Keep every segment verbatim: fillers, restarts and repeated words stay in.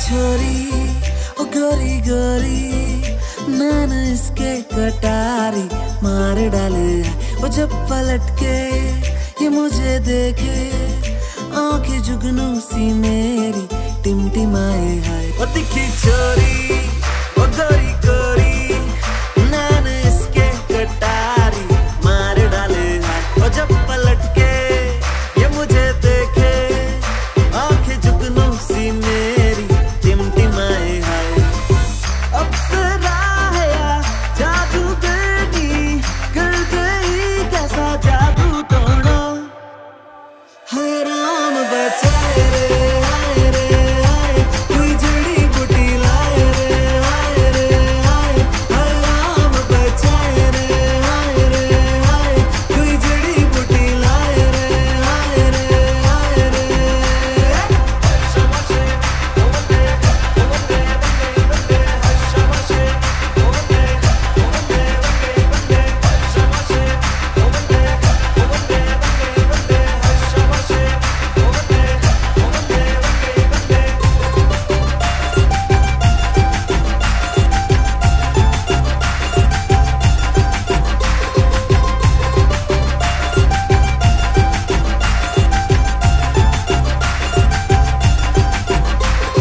छोरी ओ गोरी गोरी, मैंने इसके कटारी मार डाले है। वो जब पलट के ये मुझे देखे, आंखें जुगनू सी मेरी टिमटिमाए है। वो दिखी छोरी ओ गोरी गोरी, मैंने इसके कटारी मार डाले है। वो जब पलट के ये मुझे देखे, आंखें जुगनू सी मेरी टिमटिमाए है। अप्सरा है या जादूगरनी, कर गई कैसा जादू टोना। हाय राम बचाए रे, हाय रे हाय, कोई जड़ी बूटी लाए रे, हाय रे हाय। हाय राम बचाए रे, हाय रे हाय, कोई जड़ी बूटी लाए रे, हाय रे हाय रे।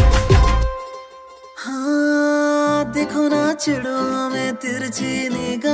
हाँ देखो ना चिड़ो में तिरछी निगाह,